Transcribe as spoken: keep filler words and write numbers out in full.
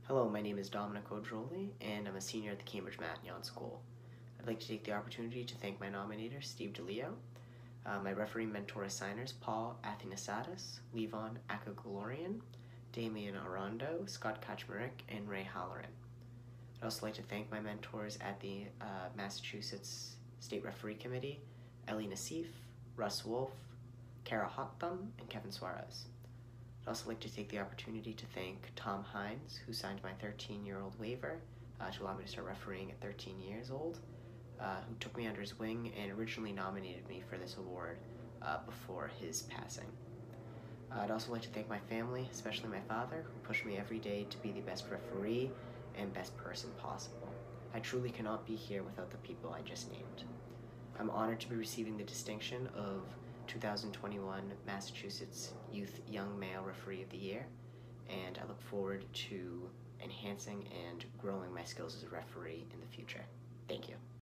Hello, my name is Domenico Droli, and I'm a senior at the Cambridge Matignon School. I'd like to take the opportunity to thank my nominator, Steve DeLeo, uh, my referee mentor assigners, Paul Athanasatis, Levon Akaglorian, Damian Arando, Scott Kaczmarek, and Ray Halloran. I'd also like to thank my mentors at the uh, Massachusetts State Referee Committee, Ellie Nassif, Russ Wolf, Kara Hockthum, and Kevin Suarez. I'd also like to take the opportunity to thank Tom Hines, who signed my thirteen-year-old waiver uh, to allow me to start refereeing at thirteen years old, uh, who took me under his wing and originally nominated me for this award uh, before his passing. Uh, I'd also like to thank my family, especially my father, who pushed me every day to be the best referee and best person possible. I truly cannot be here without the people I just named. I'm honored to be receiving the distinction of two thousand twenty-one Massachusetts Youth Young Male Referee of the Year, and I look forward to enhancing and growing my skills as a referee in the future. Thank you.